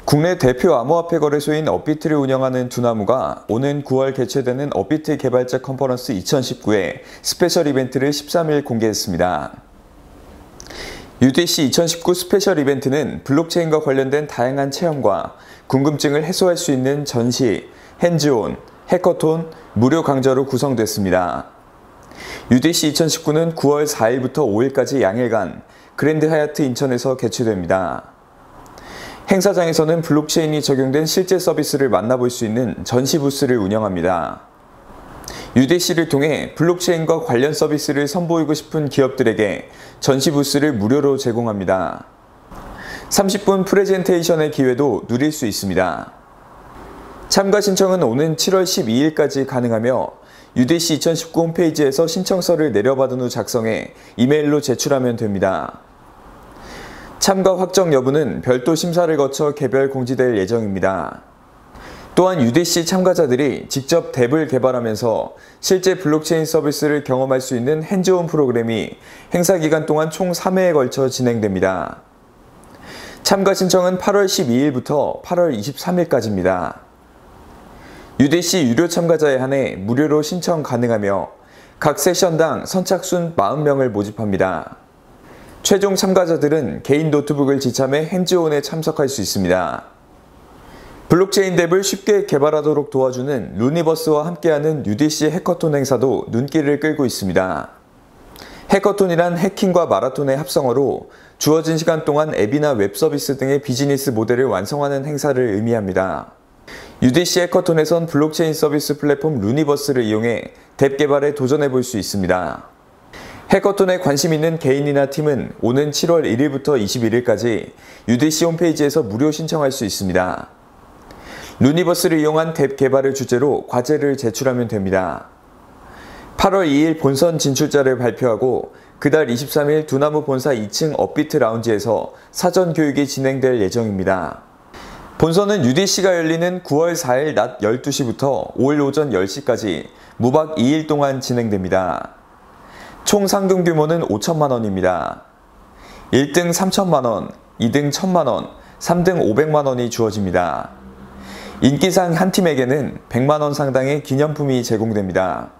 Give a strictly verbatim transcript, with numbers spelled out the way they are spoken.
국내 대표 암호화폐 거래소인 업비트를 운영하는 두나무가 오는 구월 개최되는 업비트 개발자 컨퍼런스 이천십구의 스페셜 이벤트를 십삼 일 공개했습니다. 유디씨 이천십구 스페셜 이벤트는 블록체인과 관련된 다양한 체험과 궁금증을 해소할 수 있는 전시, 핸즈온, 해커톤, 무료 강좌로 구성됐습니다. 유디씨 이천십구는 구월 사일부터 오일까지 양일간 그랜드 하얏트 인천에서 개최됩니다. 행사장에서는 블록체인이 적용된 실제 서비스를 만나볼 수 있는 전시 부스를 운영합니다. 유디씨를 통해 블록체인과 관련 서비스를 선보이고 싶은 기업들에게 전시 부스를 무료로 제공합니다. 삼십 분 프레젠테이션의 기회도 누릴 수 있습니다. 참가 신청은 오는 칠월 십이일까지 가능하며 유디씨 이천십구 홈페이지에서 신청서를 내려받은 후 작성해 이메일로 제출하면 됩니다. 참가 확정 여부는 별도 심사를 거쳐 개별 공지될 예정입니다. 또한 유디씨 참가자들이 직접 덱을 개발하면서 실제 블록체인 서비스를 경험할 수 있는 핸즈온 프로그램이 행사 기간 동안 총 삼 회에 걸쳐 진행됩니다. 참가 신청은 팔월 십이일부터 팔월 이십삼일까지입니다. 유디씨 유료 참가자에 한해 무료로 신청 가능하며 각 세션당 선착순 사십 명을 모집합니다. 최종 참가자들은 개인 노트북을 지참해 핸즈온에 참석할 수 있습니다. 블록체인 덱을 쉽게 개발하도록 도와주는 루니버스와 함께하는 유디씨 해커톤 행사도 눈길을 끌고 있습니다. 해커톤이란 해킹과 마라톤의 합성어로 주어진 시간 동안 앱이나 웹 서비스 등의 비즈니스 모델을 완성하는 행사를 의미합니다. 유디씨 해커톤에선 블록체인 서비스 플랫폼 루니버스를 이용해 덱 개발에 도전해 볼 수 있습니다. 해커톤에 관심 있는 개인이나 팀은 오는 칠월 일일부터 이십일일까지 유디씨 홈페이지에서 무료 신청할 수 있습니다. 루니버스를 이용한 덱 개발을 주제로 과제를 제출하면 됩니다. 팔월 이일 본선 진출자를 발표하고 그달 이십삼일 두나무 본사 이 층 업비트 라운지에서 사전 교육이 진행될 예정입니다. 본선은 유디씨가 열리는 구월 사일 낮 열두시부터 오일 오전 열시까지 무박 이일 동안 진행됩니다. 총 상금 규모는 오천만 원입니다. 일등 삼천만 원, 이등 천만 원, 삼등 오백만 원이 주어집니다. 인기상 한 팀에게는 백만 원 상당의 기념품이 제공됩니다.